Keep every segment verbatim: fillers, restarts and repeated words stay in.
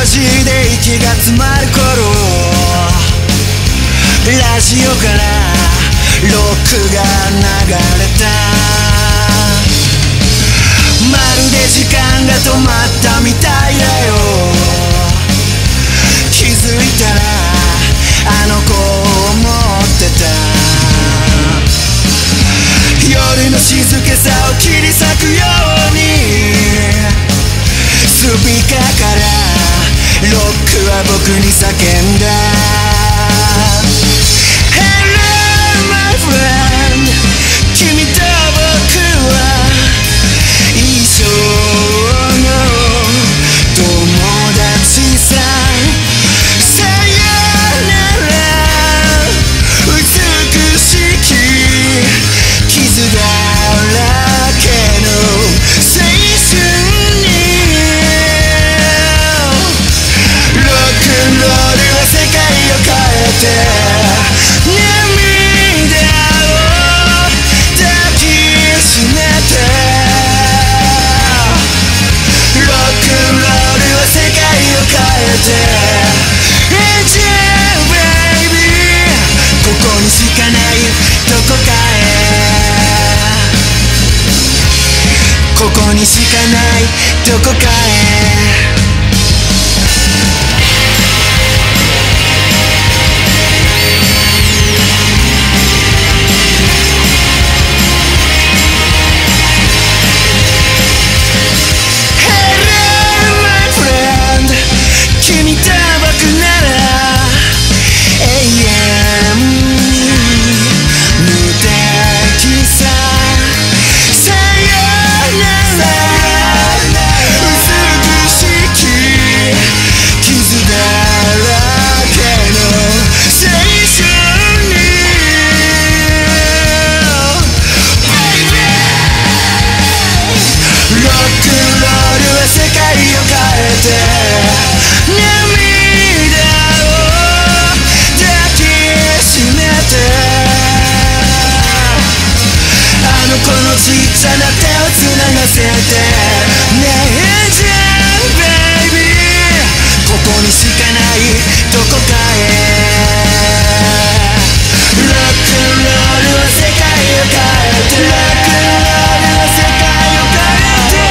時で息が詰まる頃、ラジオからロックが流れた。まるで時間が止まったみたいだよ。気づいたらあの子思ってた。夜の静けさを切り裂くようにスピーカーからロックは僕に叫んだ。 Hello my friend、 君と僕は一生の友達さ。さよなら美しき傷だらけの青春に。ロックンロールは世界を変えて涙を抱きしめて。ロックンロールは世界を変えて Angel baby、 ここにしかないどこかへ、ここにしかないどこかへ。君と僕なら永遠に無敵さ。さよなら美しき傷だらけの青春に。 Baby、 ロックンロールは世界を変えて涙を抱きしめて。あの子のちっちゃな手をつながせてねえじゃん baby、 ここにしかないどこかへ。ロックンロールは世界を変えて、ロックンロールは世界を変えて。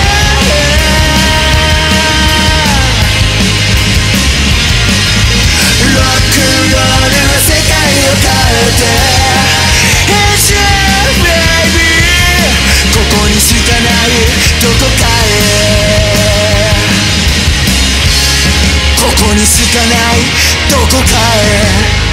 ロックンロールは世界を変えて Angel baby、 ここにしかないどこかへ、ここにしかないどこかへ。